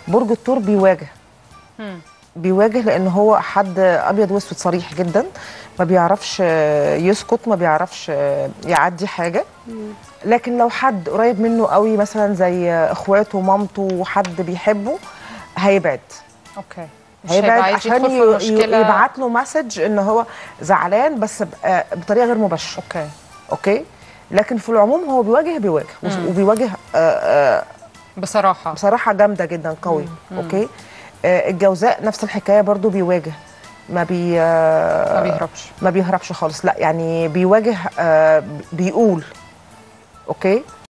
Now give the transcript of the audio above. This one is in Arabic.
برج الثور بيواجه. بيواجه لان هو حد ابيض واسود صريح جدا، ما بيعرفش يسكت، ما بيعرفش يعدي حاجه. لكن لو حد قريب منه قوي مثلا زي اخواته ومامته وحد بيحبه هيبعد. اوكي، مش هيبقى هيبعد عايز عشان يدخل في مشكله. يبعت له مسج ان هو زعلان بس بطريقه غير مباشره. اوكي. لكن في العموم هو بيواجه وبيواجه بصراحه جامده جدا قوي. اوكي. الجوزاء نفس الحكايه برضو بيواجه، ما بيهربش خالص، لا يعني بيواجه، بيقول. اوكي.